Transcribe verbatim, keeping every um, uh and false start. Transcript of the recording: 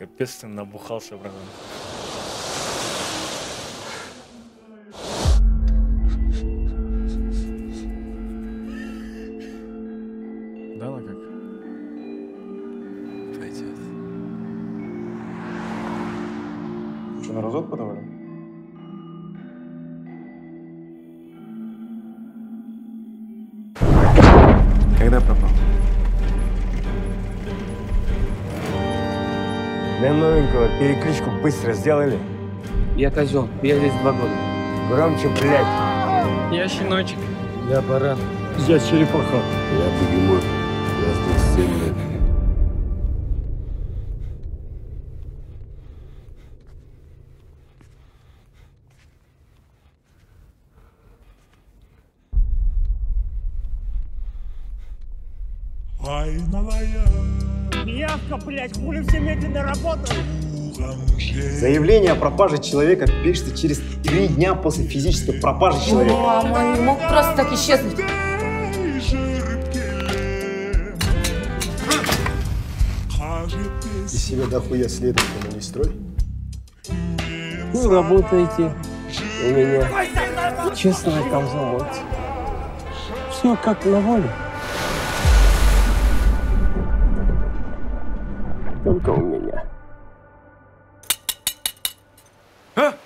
Капец ты набухался, братан. Дала как? Пойдет. Что, на развод подавали? Когда пропал? Для новенького перекличку быстро сделали. Я козел, я здесь два года. Громче, блядь. Я щеночек. Я баран. Я черепаха. Я бегемот. Я здесь семь лет. Явка, блядь, хули все медленно работают. Заявление о пропаже человека пишется через три дня после физической пропажи человека. Мама, он не мог просто так исчезнуть. Из себя дохуя следователя не строй. Вы работаете у меня. Честного комсомольца. Все как на воле. Только у меня. А?